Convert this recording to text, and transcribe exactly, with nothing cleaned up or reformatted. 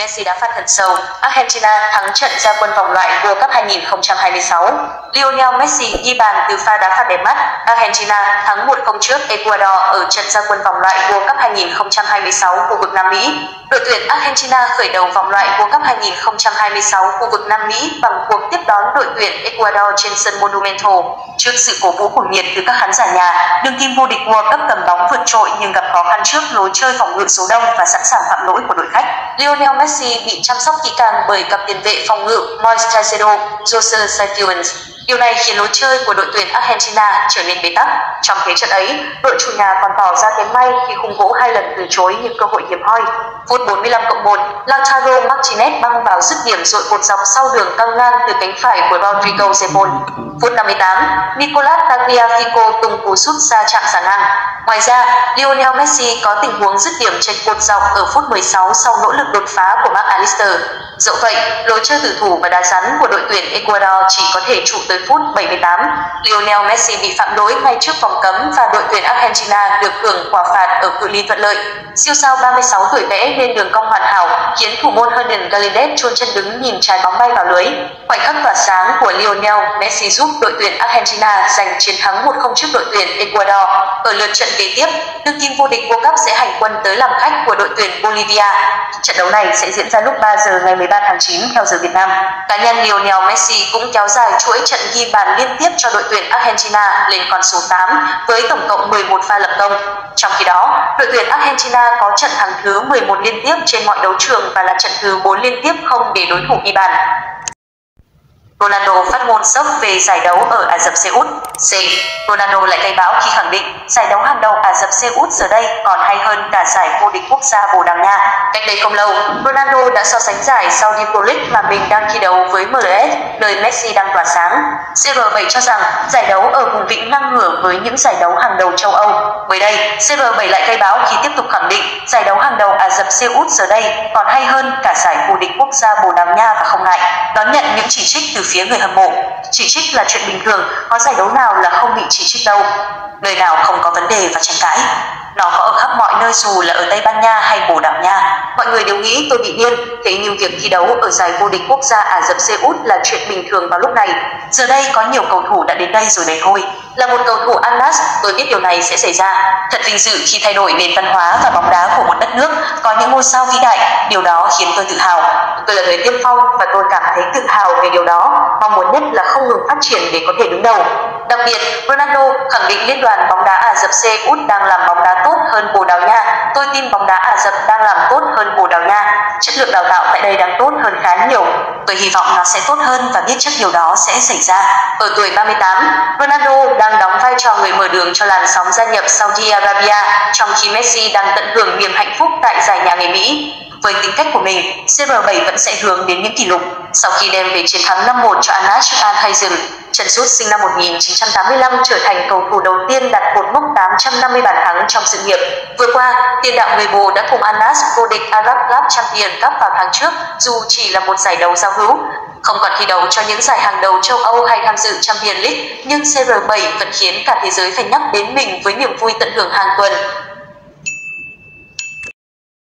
Messi đã phạt thật sâu. Argentina thắng trận ra quân vòng loại World Cup hai nghìn không trăm hai mươi sáu. Lionel Messi ghi bàn từ pha đá phạt đẹp mắt. Argentina thắng một không trước Ecuador ở trận ra quân vòng loại World Cup hai nghìn không trăm hai mươi sáu khu vực Nam Mỹ. Đội tuyển Argentina khởi đầu vòng loại World Cup hai nghìn không trăm hai mươi sáu khu vực Nam Mỹ bằng cuộc tiếp đón đội tuyển Ecuador trên sân Monumental. Trước sự cổ vũ cuồng nhiệt từ các khán giả nhà, đương kim vô địch World Cup cầm bóng vượt trội nhưng gặp khó khăn trước lối chơi phòng ngự số đông và sẵn sàng phạm lỗi của đội khách. Lionel Messi bị chăm sóc kỹ càng bởi cặp tiền vệ phòng ngự Moises Caicedo, José Sainz. Điều này khiến lối chơi của đội tuyển Argentina trở nên bế tắc. Trong thế trận ấy, đội chủ nhà còn tỏ ra kém may khi khung gỗ hai lần từ chối những cơ hội hiếm hoi. Phút bốn mươi lăm cộng một, Lautaro Martinez băng vào dứt điểm dội cột dọc sau đường căng ngang từ cánh phải của Rodrigo Cepol. Phút năm mươi tám, Nicolas Tagliafico tung cú sút xa chạm xà ngang. Ngoài ra, Lionel Messi có tình huống dứt điểm chệch cột dọc ở phút mười sáu sau nỗ lực đột phá của Marc Allister. Dẫu vậy, lối chơi tử thủ và đá rắn của đội tuyển Ecuador chỉ có thể trụ tới phút bảy mươi tám. Lionel Messi bị phạm lỗi ngay trước vòng cấm và đội tuyển Argentina được hưởng quả phạt ở cự ly thuận lợi. Siêu sao ba mươi sáu tuổi vẽ nên đường cong hoàn hảo, khiến thủ môn Hernan Galíndez chôn chân đứng nhìn trái bóng bay vào lưới. Khoảnh khắc tỏa sáng của Lionel Messi giúp đội tuyển Argentina giành chiến thắng một không trước đội tuyển Ecuador. Ở lượt trận kế tiếp, đương kim vô địch World Cup sẽ hành quân tới làm khách của đội tuyển Bolivia. Trận đấu này sẽ diễn ra lúc ba giờ ngày mười ba tháng chín theo giờ Việt Nam. Cá nhân Lionel Messi cũng kéo dài chuỗi trận ghi bàn liên tiếp cho đội tuyển Argentina lên con số tám với tổng cộng mười một pha lập công. Trong khi đó, đội tuyển Argentina có trận thắng thứ mười một liên tiếp trên mọi đấu trường và là trận thứ bốn liên tiếp không để đối thủ ghi bàn. Ronaldo phát ngôn sốc về giải đấu ở Ả Rập Xê Út. C. Ronaldo lại gây bão khi khẳng định giải đấu hàng đầu Ả Rập Xê Út giờ đây còn hay hơn cả giải vô địch quốc gia Bồ Đào Nha. Cách đây không lâu, Ronaldo đã so sánh giải Saudi Pro League mà mình đang thi đấu với em lờ ét, nơi Messi đang tỏa sáng. xê rờ bảy cho rằng giải đấu ở vùng vịnh ngang ngửa với những giải đấu hàng đầu châu Âu. Mới đây, xê rờ bảy lại gây bão khi tiếp tục khẳng định giải đấu hàng đầu Ả Rập Xê Út giờ đây còn hay hơn cả giải vô địch quốc gia Bồ Đào Nha và không ngại đón nhận những chỉ trích từ phía người hâm mộ. Chỉ trích là chuyện bình thường, có giải đấu nào là không bị chỉ trích đâu. Nơi nào không có vấn đề và tranh cãi. Nó có ở khắp mọi nơi dù là ở Tây Ban Nha hay Bồ Đào Nha. Mọi người đều nghĩ tôi bị điên, thế nhưng việc thi đấu ở giải vô địch quốc gia Ả Rập Xê Út là chuyện bình thường vào lúc này. Giờ đây có nhiều cầu thủ đã đến đây rồi đấy thôi. Là một cầu thủ Al Nassr, tôi biết điều này sẽ xảy ra. Thật vinh dự khi thay đổi nền văn hóa và bóng đá của một đất nước, có những ngôi sao vĩ đại, điều đó khiến tôi tự hào. Tôi là người tiên phong và tôi cảm thấy tự hào về điều đó, mong muốn nhất là không ngừng phát triển để có thể đứng đầu. Đặc biệt, Ronaldo khẳng định liên đoàn bóng đá Ả Rập Xê Út đang làm bóng đá tốt hơn Bồ Đào Nha. Tôi tin bóng đá Ả Rập đang làm tốt hơn Bồ Đào Nha. Chất lượng đào tạo tại đây đang tốt hơn khá nhiều. Tôi hy vọng nó sẽ tốt hơn và biết chắc điều đó sẽ xảy ra. Ở tuổi ba mươi tám, Ronaldo đang đóng vai trò người mở đường cho làn sóng gia nhập Saudi Arabia, trong khi Messi đang tận hưởng niềm hạnh phúc tại giải nhà người Mỹ. Với tính cách của mình, xê rờ bảy vẫn sẽ hướng đến những kỷ lục. Sau khi đem về chiến thắng năm một cho Al Nassr Al-Hazm, Trần Sút sinh năm một nghìn chín trăm tám mươi lăm trở thành cầu thủ đầu tiên đặt cột mốc tám trăm năm mươi bàn thắng trong sự nghiệp. Vừa qua, tiền đạo người Bồ đã cùng Al Nassr vô địch Arab Club Champions Cup vào tháng trước, dù chỉ là một giải đấu giao hữu. Không còn thi đấu cho những giải hàng đầu châu Âu hay tham dự Champions League, nhưng xê rờ bảy vẫn khiến cả thế giới phải nhắc đến mình với niềm vui tận hưởng hàng tuần.